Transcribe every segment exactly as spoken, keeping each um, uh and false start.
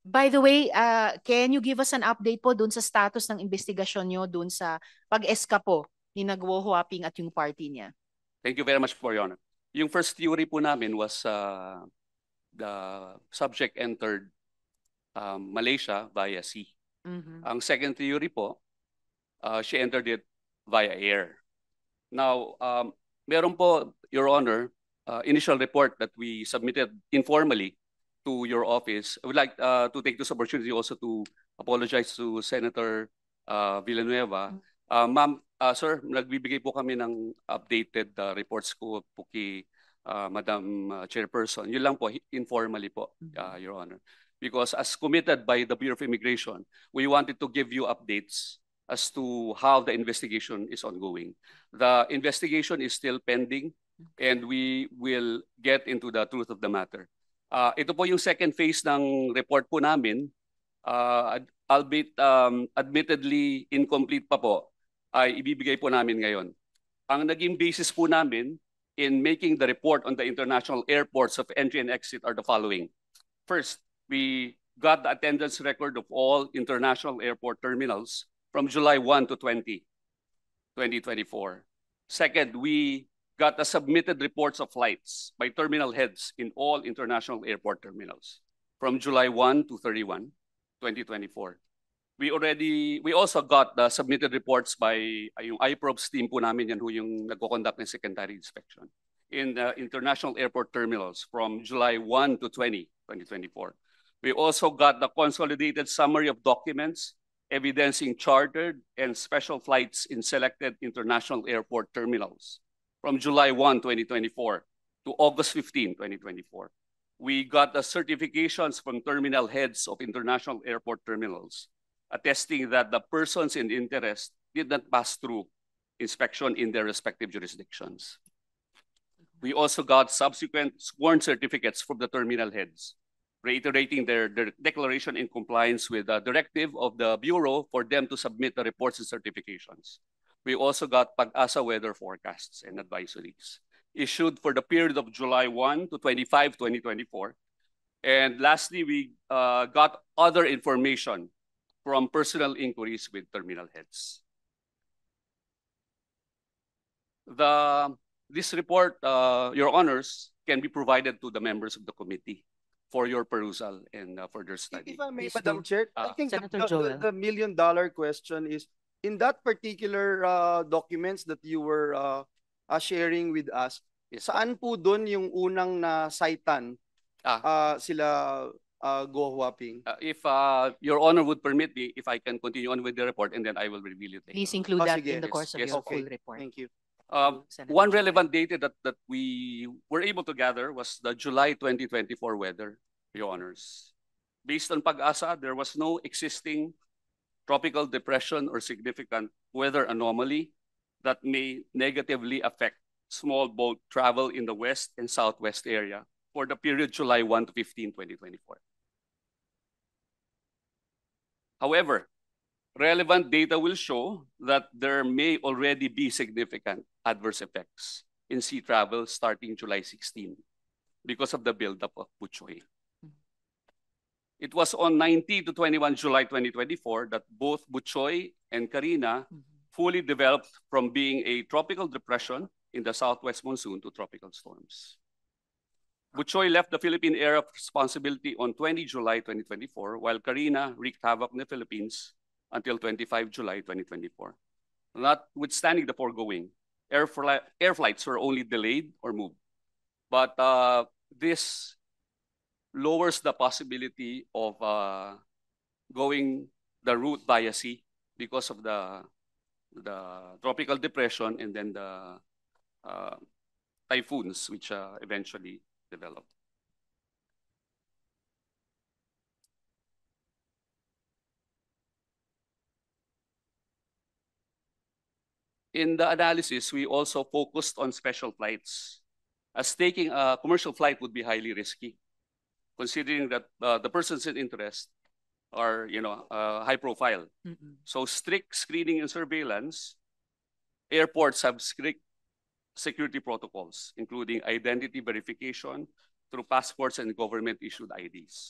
By the way, uh, can you give us an update po dun sa status ng investigasyon nyo dun sa pag-eskapo ni Guo Huaping at yung party niya? Thank you very much for your honor. Yung first theory po namin was uh, the subject entered um, Malaysia via sea. Mhm. Ang second theory po, uh, she entered it via air. Now, um, meron po, Your Honor, uh, initial report that we submitted informally to your office. I would like uh, to take this opportunity also to apologize to Senator uh, Villanueva. Uh, Ma'am, uh, sir, nagbibigay po kami ng updated uh, reports ko po kay uh, Madam uh, Chairperson. Yun lang po, informally po, uh, Your Honor. Because as committed by the Bureau of Immigration, we wanted to give you updates as to how the investigation is ongoing. The investigation is still pending and we will get into the truth of the matter. Uh, ito po yung second phase ng report po namin, uh, albeit um, admittedly incomplete pa po, ay ibibigay po namin ngayon. Ang naging basis po namin in making the report on the international airports of entry and exit are the following. First, we got the attendance record of all international airport terminals from July first to twentieth, twenty twenty-four. Second, we got the submitted reports of flights by terminal heads in all international airport terminals from July first to thirty-first, twenty twenty-four. We already, we also got the submitted reports by uh, yung I PROBS team po namin, yan ho yung nagko-conduct ng secondary inspection in the international airport terminals from July first to twentieth, twenty twenty-four. We also got the consolidated summary of documents evidencing chartered and special flights in selected international airport terminals from July first, twenty twenty-four to August fifteenth, twenty twenty-four. We got the certifications from terminal heads of international airport terminals attesting that the persons in interest did not pass through inspection in their respective jurisdictions. We also got subsequent sworn certificates from the terminal heads, reiterating their, their declaration in compliance with the directive of the Bureau for them to submit the reports and certifications. We also got Pag-asa weather forecasts and advisories issued for the period of July first to twenty-fifth, twenty twenty-four. And lastly, we uh, got other information from personal inquiries with terminal heads. The, this report, uh, Your Honors, can be provided to the members of the committee for your perusal and uh, further study. If I may, Please Madam do. Chair, Uh, I think the, Senator the, Joel. the, the million dollar question is, in that particular uh, documents that you were uh, uh, sharing with us, Yes. saan po doon yung unang na citan Ah. uh, sila uh, Guo Huaping? Uh, if uh, Your Honor would permit me, if I can continue on with the report, and then I will reveal it later. Please include Oh, that sige. in the Yes, course of yes. your Okay. full report. Thank you. Um, Senator one Joel. relevant data that, that we were able to gather was the July twenty twenty-four weather, Your Honors. Based on Pag-asa, there was no existing tropical depression or significant weather anomaly that may negatively affect small boat travel in the west and southwest area for the period July first to fifteenth, twenty twenty-four. However, relevant data will show that there may already be significant adverse effects in sea travel starting July sixteenth because of the buildup of Buchoy. It was on nineteenth to twenty-first July twenty twenty-four that both Buchoy and Carina fully developed from being a tropical depression in the southwest monsoon to tropical storms. Buchoy left the Philippine area of responsibility on twentieth July twenty twenty-four, while Carina wreaked havoc in the Philippines until twenty-fifth July twenty twenty-four. Notwithstanding the foregoing, air, fli air flights were only delayed or moved. But uh, this lowers the possibility of uh, going the route via sea because of the, the tropical depression and then the uh, typhoons which uh, eventually developed. In the analysis, we also focused on special flights, as taking a commercial flight would be highly risky, considering that uh, the persons in interest are, you know, uh, high profile. Mm-mm. So strict screening and surveillance, airports have strict security protocols, including identity verification through passports and government-issued I Ds.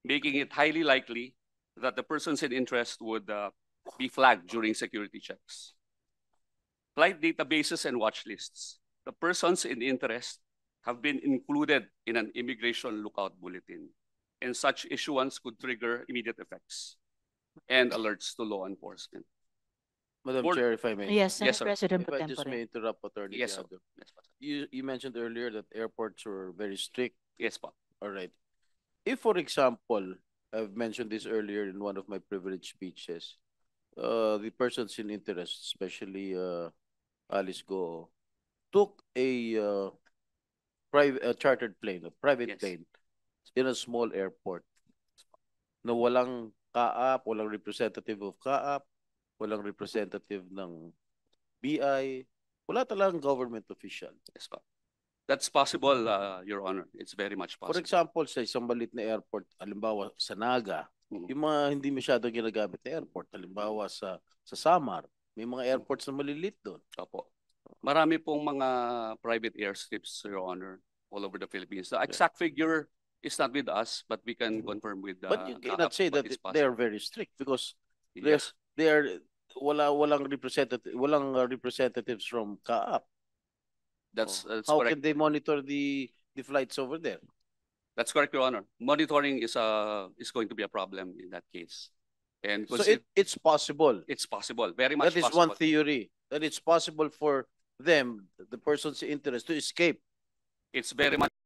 making it highly likely that the persons in interest would uh, be flagged during security checks. Flight databases and watch lists. The persons in interest have been included in an immigration lookout bulletin, and such issuance could trigger immediate effects and alerts to law enforcement. Madam Board- Chair, if I may. Yes, Yes, Senate sir. President If pro I just tempore. may interrupt, Attorney Yes, sir. Diado. Yes, po. You, you mentioned earlier that airports were very strict. Yes, po. All right. If, for example, I've mentioned this earlier in one of my privileged speeches, uh, the persons in interest, especially uh, Alice Go, took a uh, private a chartered plane, a private Yes. plane, in a small airport na walang kaap, walang representative of kaap, walang representative ng B I, wala talagang government official. Yes, po. That's possible, uh, Your Honor. It's very much For possible. example, sa isang maliit na airport, halimbawa sa Naga, Mhm. yung mga hindi masyadong ginagamit na airport, halimbawa sa sa Samar, may mga airports na maliliit doon. Opo. Marami pong mga private airstrips, Your Honor, all over the Philippines. The exact figure is not with us, but we can confirm with the. But you cannot say that they are very strict because Yes, they are wala walang representative walang uh, representatives from Kaap. that's, Oh. that's How correct. can they monitor the the flights over there? That's correct, Your Honor. Monitoring is a is going to be a problem in that case, and So consi- it, it's possible. it's possible, very much That is possible. one theory. That it's possible for them, the person's interest, to escape. It's very much.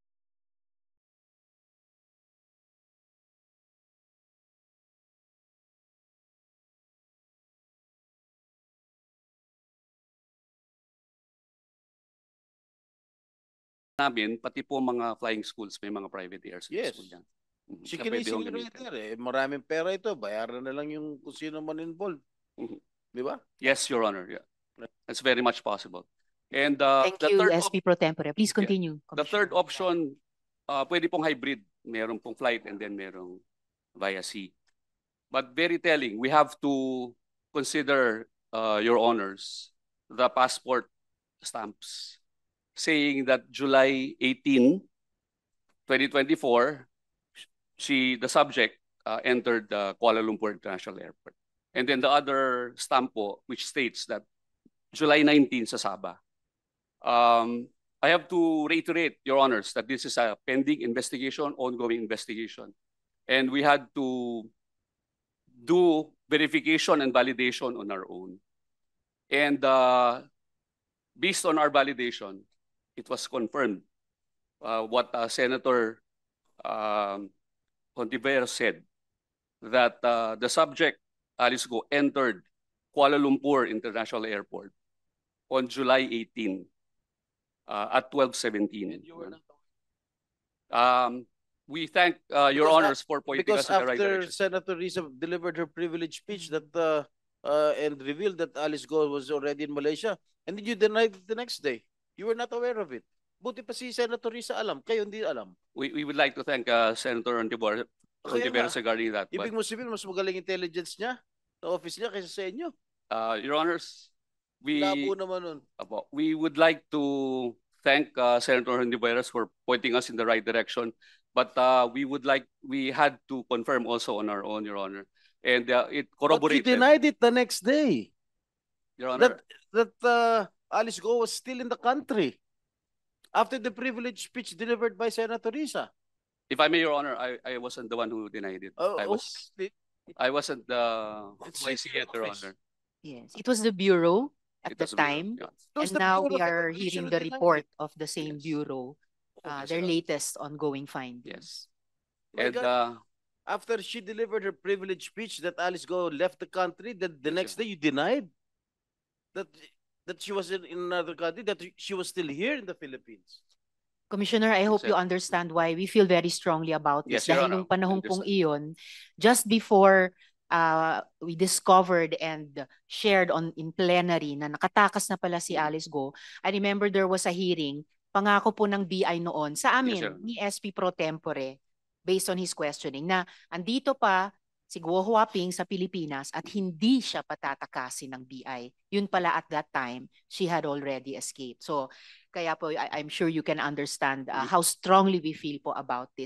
Namin, pati po mga flying schools, may mga private airspace Yes. po dyan. Mhm. Si Na pwede hong Kinising gamitin. eh, maraming pera ito, bayaran na lang yung kung sino man involved. Mhm. Di ba? Yes, Your Honor. Yeah, that's very much possible. And uh, Thank the you, third S P pro tempore. Please continue. The third Commissioner. option, uh, pwede pong hybrid. Meron pong flight and then merong via sea. But very telling, we have to consider, uh, Your Honors, the passport stamps saying that July eighteenth, twenty twenty-four, she, the subject, uh, entered the Kuala Lumpur International Airport. And then the other stamp po, which states that July nineteenth sa Sabah. Um, I have to reiterate, Your Honors, that this is a pending investigation, ongoing investigation. And we had to do verification and validation on our own. And uh, based on our validation, it was confirmed uh, what uh, Senator um, Hontiveros said, that uh, the subject, Alice Go, entered Kuala Lumpur International Airport on July eighteenth uh, at twelve seventeen. Um, we thank uh, Your Because Honors for pointing Because us in the right after direction. Senator Risa delivered her privilege speech that uh, uh, and revealed that Alice Go was already in Malaysia, and then you denied it the next day. You were not aware of it. Buti pa si Senator Risa alam, kayo hindi alam. We, we would like to thank uh, Senator Hontiveros Kaya nga, regarding that. ibig But, mo sabihin, mas magaling intelligence niya sa office niya kaysa sa inyo. uh, Your Honors, we, Labo naman nun. Apo, we would like to thank uh, Senator Hontiveros for pointing us in the right direction. But uh, we would like, we had to confirm also on our own, Your Honor. And uh, it But you corroborated, denied it the next day. Your Honor. That, that uh, Alice Go was still in the country after the privilege speech delivered by Senator Risa. If I may, Your Honor, I, I wasn't the one who denied it. Oh, I oh, was it- I wasn't the It's I see it, Your office. Honor. Yes, it was the bureau at It the was a bureau, time, yeah. it was and the now Bureau we of are Investigation hearing who the denied report it. of the same Yes. bureau, Oh, uh, yes, their sir. latest ongoing findings. Yes. My And God. uh, After she delivered her privilege speech that Alice Go left the country, then the Yes, next sir. day you denied that that she was in, in another country, that she was still here in the Philippines. Commissioner, I hope you Exactly. understand why we feel very strongly about Yes, this. Your Dahil Honor, nung panahon I pong understand. iyon, just before uh, we discovered and shared on in plenary na nakatakas na pala si Alice Go, I remember there was a hearing, pangako po ng B I noon sa amin, Your Honor. ni S P pro tempore, based on his questioning, na andito pa si Guo Huaping sa Pilipinas at hindi siya patatakasin ng B I. Yun pala at that time, she had already escaped. So, kaya po, I, I'm sure you can understand uh, how strongly we feel po about this.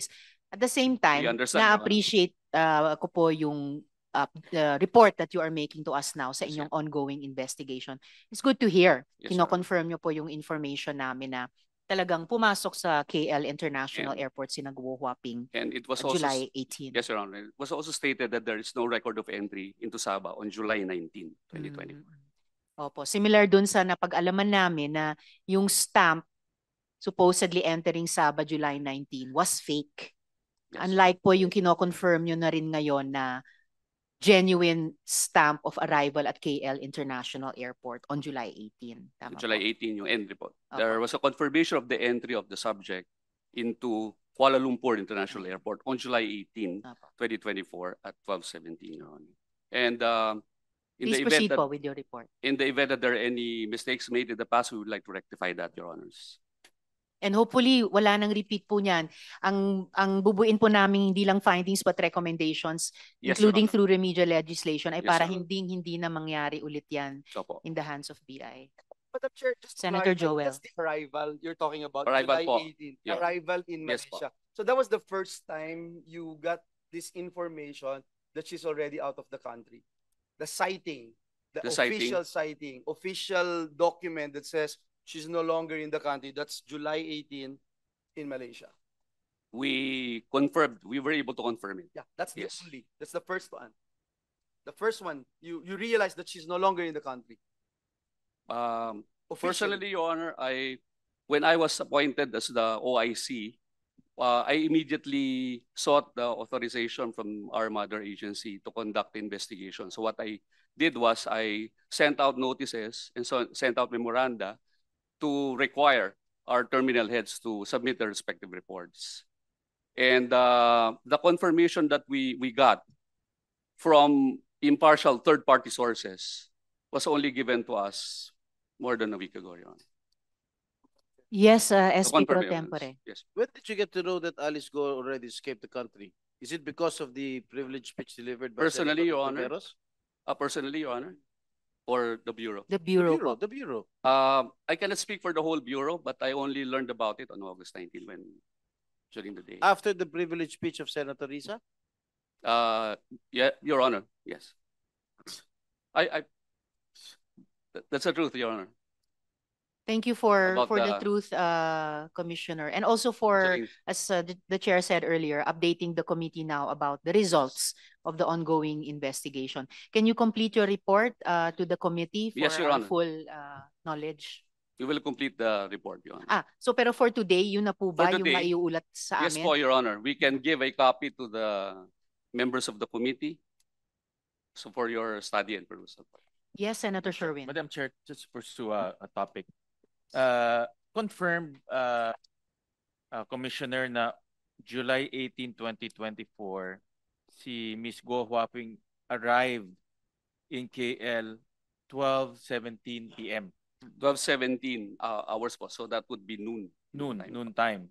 At the same time, understand, Your Honor. na-appreciate uh, ko po yung uh, the report that you are making to us now sa Yes, inyong ongoing investigation. It's good to hear. Yes, Your Honor. Kino-confirm nyo po yung information namin na talagang pumasok sa K L International And- Airport si Guo Huaping And it was uh, also July eighteenth. yes, Your Honor. It was also stated that there is no record of entry into Sabah on July nineteenth, twenty twenty. Mm. Opo, similar dun sa napag-alaman namin na yung stamp supposedly entering Sabah July nineteenth was fake. Yes. Unlike po yung kino-confirm nyo na rin ngayon na genuine stamp of arrival at K L International Airport on July eighteenth. Tama July po? eighteenth yung entry po. Opo. There was a confirmation of the entry of the subject into Kuala Lumpur International Airport on July eighteenth, Opo. twenty twenty-four at twelve seventeen, Your Honor. And um, in Please the proceed event po that with your report. in the event that there are any mistakes made in the past, we would like to rectify that, Your Honors. And hopefully, wala nang repeat po niyan. Ang, ang bubuin po namin hindi lang findings but recommendations, Yes, including Your Honor. through remedial legislation, ay Yes, para Your Honor. hindi hindi na mangyari ulit yan So po. in the hands of B I. Madam Chair, just to Senator clarify, Joel. that's the arrival you're talking about, Arrival July po. eighteenth, Yeah. arrival in Yes po. Malaysia. So that was the first time you got this information that she's already out of the country. The sighting, the, The sighting. official sighting, official document that says she's no longer in the country. That's July eighteenth in Malaysia. We confirmed, we were able to confirm it. Yeah, that's the Yes. only. That's the first one. The first one, you you realize that she's no longer in the country. Um, Officially. Personally, Your Honor, I when I was appointed as the O I C, uh, I immediately sought the authorization from our mother agency to conduct the investigation. So what I did was I sent out notices and so sent out memoranda to require our terminal heads to submit their respective reports. And uh, the confirmation that we, we got from impartial third-party sources was only given to us more than a week ago, Your Honor. Yes, uh, The S P Pro confirmation, Tempore. yes. When did you get to know that Alice Go already escaped the country? Is it because of the privilege speech delivered by Personally, Senator Your Honor. Tiveros? Uh, personally, Your Honor, or the Bureau. The The Bureau. Bureau, po. the Bureau. Um, I cannot speak for the whole Bureau, but I only learned about it on August nineteenth when, during the day. After the privilege speech of Senator Risa? Uh, yeah, Your Honor, yes. I, I, that- that's the truth, Your Honor. Thank you for About for the, the- truth, uh, Commissioner, and also for, During- as uh, the, the chair said earlier, updating the committee now about the results of the ongoing investigation. Can you complete your report uh, to the committee for Yes, Your our Honor. full uh, knowledge? We will complete the report, Your Honor. Ah, so pero for today, yun na po ba For yung today, maiuulat sa Yes amin? po, Your Honor. We can give a copy to the members of the committee. So for your study and perusal. Yes, Senator Sherwin. Madam Chair, just to pursue a, a topic. Uh, confirmed, uh, uh, Commissioner, na July eighteenth, twenty twenty-four, si Miss Guo Huaping arrived in K L twelve seventeen P M twelve seventeen uh, hours po. So that would be noon. noon, time. noon time.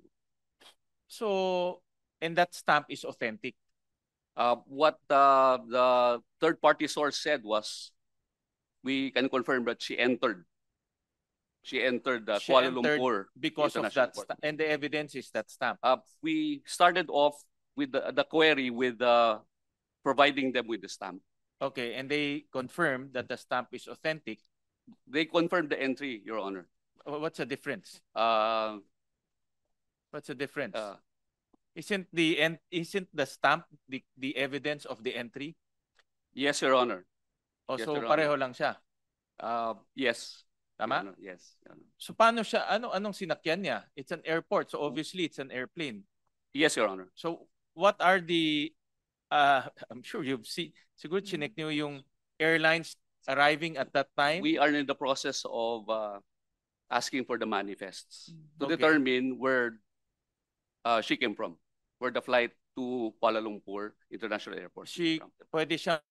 So, and that stamp is authentic. Uh, what uh, the third party source said was, we can confirm that she entered. She entered the She Kuala entered Lumpur because of International that, Airport. sta- and the evidence is that stamp. Uh, we started off with the, the query with uh, providing them with the stamp. Okay, and they confirmed that the stamp is authentic. They confirmed the entry, Your Honor. Wha- What's the difference? Uh, What's the difference? uh, Isn't the en- isn't the stamp the, the evidence of the entry? yes, Your Honor. O Yes, so Your pareho Honor. lang siya. Uh, yes. Your Tama? Honor. Yes. Your Honor. So paano siya ano anong sinakyan niya? It's an airport, so obviously it's an airplane. Yes, Your Honor. So what are the uh I'm sure you've seen siguro chinek niyo yung airlines arriving at that time. We are in the process of uh, asking for the manifests to Okay. determine where uh, she came from, where the flight to Kuala Lumpur International Airport. She came from. pwede siya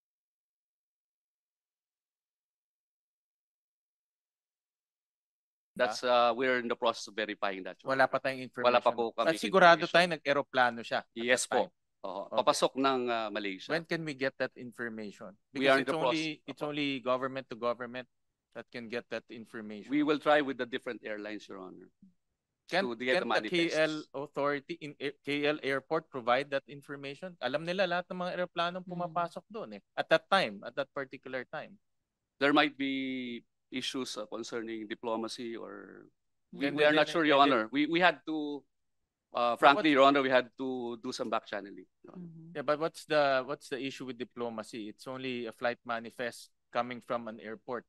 That's uh, we're in the process of verifying that. Your wala Honor. pa tayong information. Wala pa po kami At sigurado information. tayo nag-eroplano siya. at Yes that time. po. Oo. Okay. Papasok ng uh, Malaysia. When can we get that information? We are Because in it's the only process. it's only government to government that can get that information. We will try with the different airlines, Your Honor. Can, to get can the the K L manifests. authority in A- K L airport provide that information? Alam nila lahat ng mga aeroplanong Mm. pumapasok doon eh. At that time, at that particular time. There might be issues uh, concerning diplomacy or we, Then we are within not sure, it- Your within- Honor. We we had to, uh, what- frankly, Your Honor, we had to do some back channeling. Your Honor. Mhm. Yeah, but what's the what's the issue with diplomacy? It's only a flight manifest coming from an airport.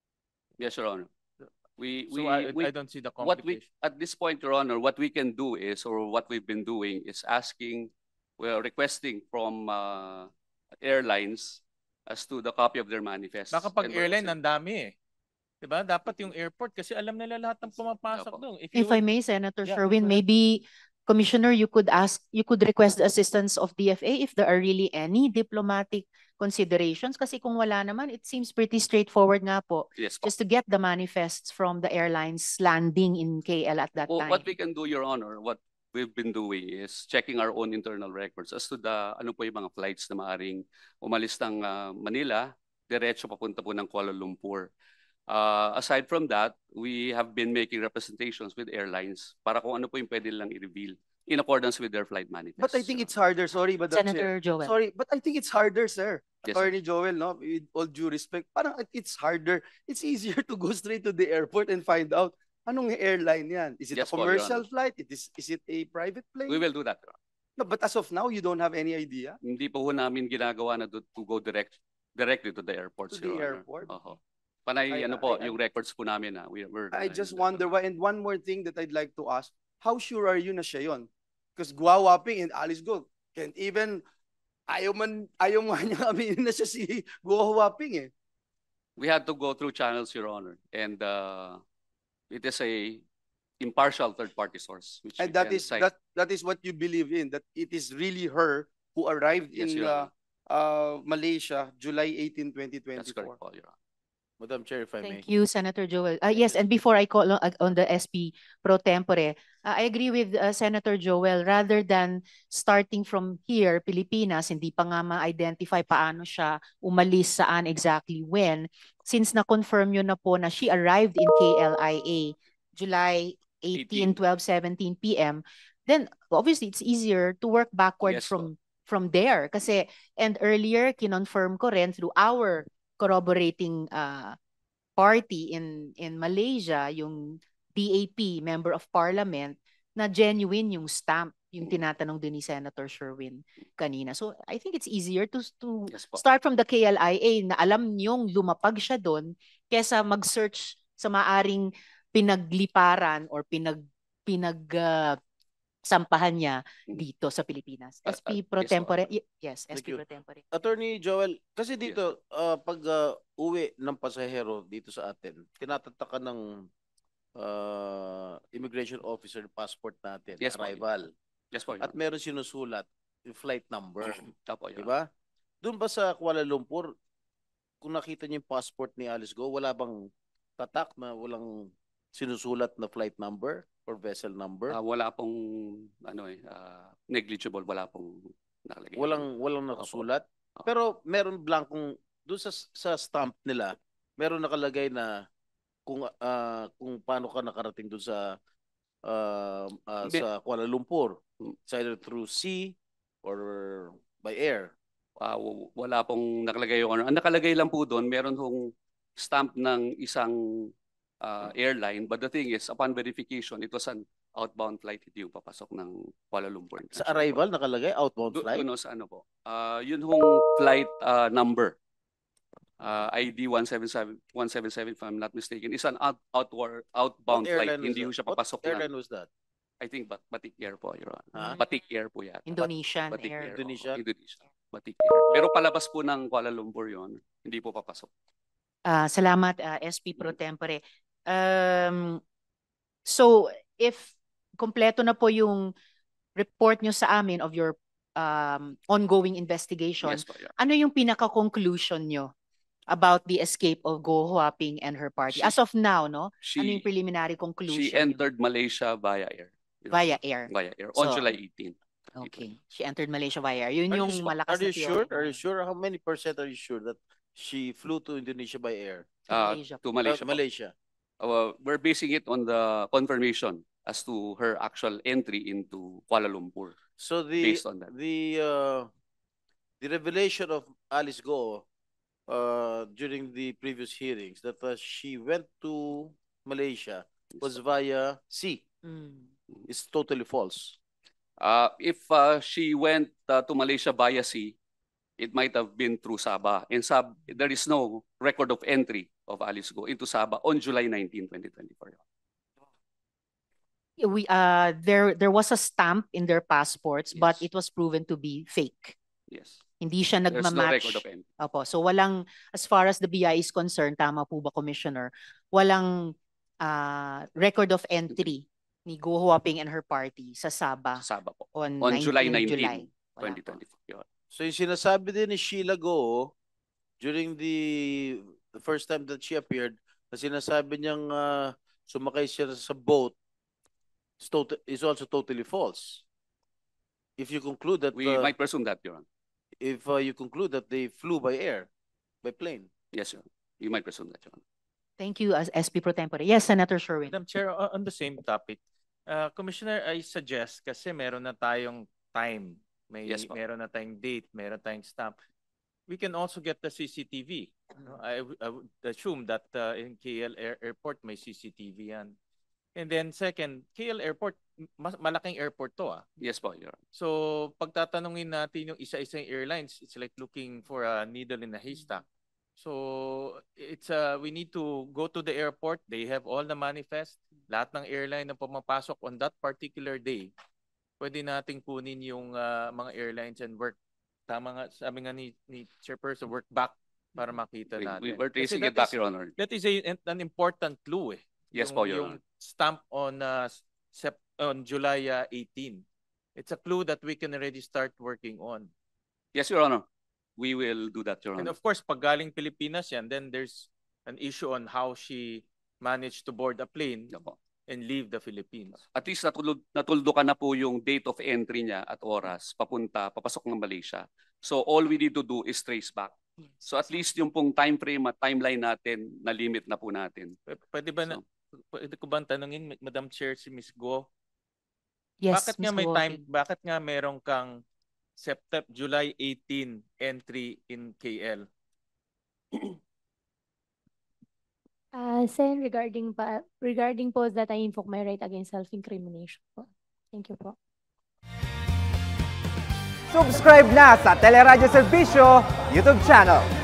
Yes, Your Honor. We So we, I, we I don't see the what we complication. at this point, Your Honor, what we can do is, or what we've been doing is asking, we are requesting from uh, airlines as to the copy of their manifest. Baka pag And we're airline, also- ang dami eh. Diba? Dapat yung airport kasi alam nila lahat ng pumapasok Opo. doon. If, If you I would- may, Senator Yeah, Sherwin, go ahead. maybe Commissioner, you could ask, you could request the assistance of D F A if there are really any diplomatic considerations. Kasi kung wala naman, it seems pretty straightforward nga po, Yes, po. just to get the manifests from the airlines landing in K L at that Well, time. what we can do, Your Honor, what we've been doing is checking our own internal records as to the ano po yung mga flights na maaring umalis ng uh, Manila, diretso papunta po ng Kuala Lumpur. Uh, aside from that, we have been making representations with airlines para kung ano po yung pwede lang i-reveal in accordance with their flight manifest. But I think it's harder, sorry, but that's Senator Joel. Sorry, but I think it's harder, sir. Yes, sir. Attorney Joel, no, with all due respect, parang it- it's harder. It's easier to go straight to the airport and find out anong airline yan. Is it Yes a po, Your commercial Honor. flight? It is, is it a private plane? We will do that, Your Honor. No, but as of now, you don't have any idea? Hindi po ho namin ginagawa na to, to go direct directly to the airports, To the Your Honor. airport? Oho. Panay I- ano po, I- I- yung records po namin na we, we're I gonna just do that. wonder why. And one more thing that I'd like to ask, how sure are you na siya yun? Because Guawaping and Alice Go can't even, ayaw man, ayaw man niya aminin na siya si Guawaping eh. We had to go through channels, Your Honor, and uh, it is a impartial third-party source. Which And we that can is, cite. that, that is what you believe in, that it is really her who arrived Yes, in Your uh, Honor. uh, Malaysia, July eighteenth, twenty That's twenty-four. correct po, Your Honor. Madam Chair, if I may. Thank you, Senator Joel. Uh, yes, and before I call on, uh, on the S P pro tempore, uh, I agree with uh, Senator Joel. Rather than starting from here, Pilipinas, hindi pa nga ma-identify paano siya umalis, saan exactly, when, since na-confirm yun na po na she arrived in K L I A July eighteen, twelve, seventeen p m, then obviously it's easier to work backwards Yes po. from from there. Kasi, and earlier, kinonfirm ko rin through our corroborating uh, party in in Malaysia, yung D A P, Member of Parliament, na genuine yung stamp, yung tinatanong din ni Senator Sherwin kanina. So I think it's easier to to Yes po. start from the K L I A na alam niyong lumapag siya doon kesa mag-search sa maaring pinagliparan or pinag pinag uh, sampahan niya dito sa Pilipinas. Uh, S P uh, pro yes po. tempore. y- Yes, S Thank P you. pro tempore. Attorney Joel, kasi dito, ah, pag ah, uwi ng pasahero dito sa atin, tinatataka ng ah, immigration officer passport natin, Yes, po. arrival. Yes po, Your At Honor. meron sinusulat yung flight number. Opo, Your Di Honor. ba? Doon ba sa Kuala Lumpur, kung nakita niyo yung passport ni Alice Go, wala bang tatak na walang sinusulat na flight number or vessel number? Ah, wala pong ano eh ah, negligible, wala pong nakalagay. Walang walang nakasulat. Pero meron blankong doon sa sa stamp nila, meron nakalagay na kung ah, kung paano ka nakarating doon sa ah, ah, Hindi. sa Kuala Lumpur. It's either through sea or by air. Ah, w- wala pong nakalagay, Your Honor. Ang nakalagay lang po doon, meron hong stamp ng isang ah, airline, but the thing is, upon verification, it was an outbound flight, hindi yung papasok ng Kuala Lumpur. Sa International arrival Airport. nakalagay outbound Do- flight. doon ho sa ano po. Ah, yun hong flight ah, number. Ah, I D one seven seven, one seven seven, if I'm not mistaken, is an out, outward, outbound What flight. airline was Hindi ho that? siya What papasok ng, airline was that? I think, Bat Batik Air po, Your Honor. Ha? Batik Air po yan. Indonesian Batik Air. Air. Indonesia? oo, Indonesia. Batik Air. Pero palabas po ng Kuala Lumpur yun. Hindi po papasok. Ah, salamat, ah, S P pro tempore. Um, so, if kompleto na po yung report nyo sa amin of your um, ongoing investigation, Yes po, Your Honor. ano yung pinaka-conclusion nyo about the escape of Go Huaping and her party? She- As of now, no? She, Ano yung preliminary conclusion? she entered Malaysia via air. Your Via Honor. air. Via air. On So, July eighteenth. Okay. She entered Malaysia via air. Yun Are yung you, su- malakas are na you sure? theory Are you mo. sure? How many percent are you sure that she flew to Indonesia by air? To Uh, Malaysia. to Uh, Malaysia. po. Malaysia. Uh, we're basing it on the confirmation as to her actual entry into Kuala Lumpur. So the Based on that. the uh, the revelation of Alice Go uh, during the previous hearings that uh, she went to Malaysia was via sea Mm. is totally false. Uh, if uh, she went uh, to Malaysia via sea, it might have been through Sabah. And Sab there is no record of entry of Alice Go into Sabah on July nineteenth, twenty twenty-four. We uh there there was a stamp in their passports, but Yes. it was proven to be fake. Yes. Hindi siya There's no nagmamatch. record of entry. Opo. So walang, as far as the B I is concerned, tama po ba, Commissioner? Walang uh, record of entry ni Go Huaping and her party sa Sabah Sa Sabah po. on, On July nineteenth nineteenth, July. Wala twenty po. twenty-four. Yun. So yung sinasabi din ni Sheila Go during the the first time that she appeared, na sinasabi niyang uh, sumakay siya sa boat is, tot- is also totally false. If you conclude that We uh, might presume that, Your Honor. if uh, you conclude that they flew by air, by plane. Yes, Your Honor. You might presume that, Your Honor. Thank you, as S P Pro Tempore. Yes, Senator Sherwin. Madam Chair, o- on the same topic, uh, Commissioner, I suggest kasi meron na tayong time, may Yes, po. meron na tayong date, meron tayong stamp. We can also get the C C T V. No, I, w- I would assume that uh, in K L Air Airport may C C T V yan. And then second, K L Airport, mas malaking airport to ah. Yes po, Your Honor. So pagtatanungin natin yung isa-isang airlines, it's like looking for a needle in a haystack. So it's uh, we need to go to the airport. They have all the manifest. Lahat ng airline na pumapasok on that particular day, pwede nating kunin yung uh, mga airlines and work. Tama nga, sabi nga ni, ni Chairperson, work back para makita We, natin. we were Kasi tracing that it back, is- Your Honor. That is a, an important clue eh. Yes yung, po, Your yung Honor. stamp on uh, sep on July uh, eighteenth. It's a clue that we can already start working on. Yes, Your Honor. We will do that, Your And Honor. of course, pag galing Pilipinas yan, then there's an issue on how she managed to board a plane Opo. and leave the Philippines. At least natulog, natuldukan na po yung date of entry niya at oras, papunta, papasok ng Malaysia. So all we need to do is trace back. So at least yung pong time frame at timeline natin, na limit na po natin. P- Pwede ba na, So, pwede ko bang tanungin, Madam Chair, si Miz Go? Yes, bakit Miz nga may Go time, Huaping. bakit nga meron kang September, July eighteenth entry in K L? Uh, Sen, regarding pa, regarding po that I invoke my right against self-incrimination po. Thank you po. Subscribe na sa Teleradyo Serbisyo YouTube channel.